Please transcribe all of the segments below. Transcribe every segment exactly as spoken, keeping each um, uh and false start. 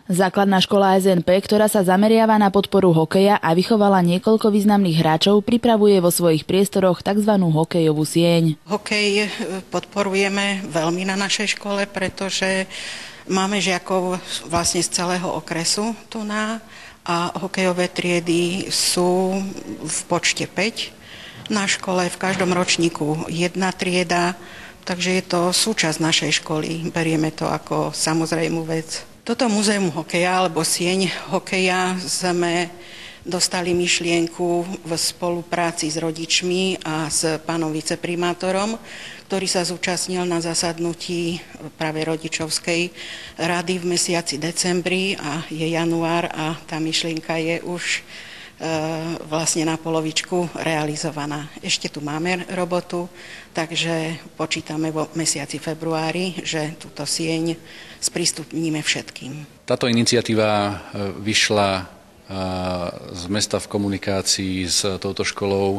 Základná škola es en pé, ktorá sa zameriava na podporu hokeja a vychovala niekoľko významných hráčov, pripravuje vo svojich priestoroch tzv. Hokejovú sieň. Hokej podporujeme veľmi na našej škole, pretože máme žiakov vlastne z celého okresu tu na a hokejové triedy sú v počte päť. Na škole v každom ročníku jedna trieda, takže je to súčasť našej školy. Berieme to ako samozrejmú vec. Toto múzeum hokeja, alebo sieň hokeja, sme dostali myšlienku v spolupráci s rodičmi a s pánom viceprimátorom, ktorý sa zúčastnil na zasadnutí práve rodičovskej rady v mesiaci decembri a je január a tá myšlienka je už vlastne na polovičku realizovaná. Ešte tu máme robotu, takže počítame vo mesiaci februári, že túto sieň sprístupníme všetkým. Táto iniciatíva vyšla z mesta v komunikácii s touto školou.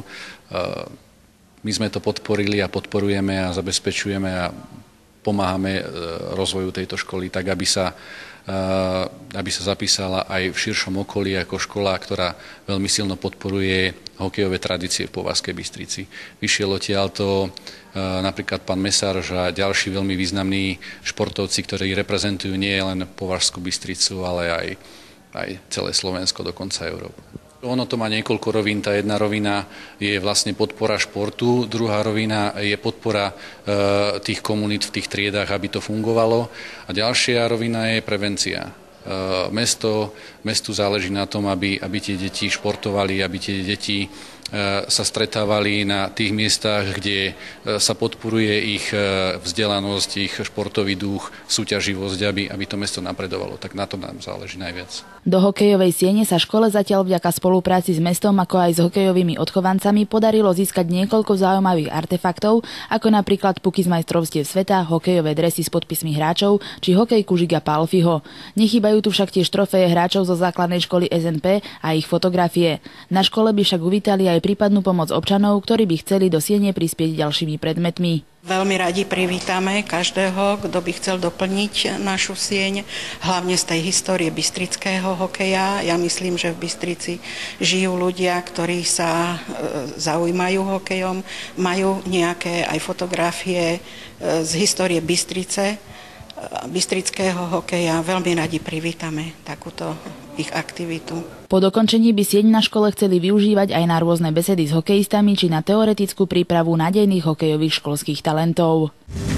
My sme to podporili a podporujeme a zabezpečujeme a pomáhame rozvoju tejto školy tak, aby sa aby sa zapísala aj v širšom okolí ako škola, ktorá veľmi silno podporuje hokejové tradície v Považskej Bystrici. Vyšiel odtiaľto napríklad pán Mesároš a ďalší veľmi významní športovci, ktorí reprezentujú nie len Považskú Bystricu, ale aj, aj celé Slovensko, dokonca Európu. Ono to má niekoľko rovín. Tá jedna rovina je vlastne podpora športu, druhá rovina je podpora e, tých komunít v tých triedách, aby to fungovalo a ďalšia rovina je prevencia. E, mesto, mestu záleží na tom, aby, aby tie deti športovali, aby tie deti sa stretávali na tých miestach, kde sa podporuje ich vzdelanosť, ich športový duch, súťaživosť, aby, aby to mesto napredovalo. Tak na tom nám záleží najviac. Do hokejovej siene sa škole zatiaľ vďaka spolupráci s mestom, ako aj s hokejovými odchovancami podarilo získať niekoľko zaujímavých artefaktov, ako napríklad puky z majstrovstiev sveta, hokejové dresy s podpismi hráčov či hokejku Žiga Pálfiho. Nechýbajú tu však tiež trofeje hráčov zo základnej školy es en pé a ich fotografie. Na škole by však uvítali aj prípadnú pomoc občanov, ktorí by chceli do siene prispieť ďalšími predmetmi. Veľmi radi privítame každého, kto by chcel doplniť našu sieň, hlavne z tej histórie bystrického hokeja. Ja myslím, že v Bystrici žijú ľudia, ktorí sa zaujímajú hokejom, majú nejaké aj fotografie z histórie Bystrice, bystrického hokeja. Veľmi radi privítame takúto ich aktivitu. Po dokončení by sieň na škole chceli využívať aj na rôzne besedy s hokejistami či na teoretickú prípravu nádejných hokejových školských talentov.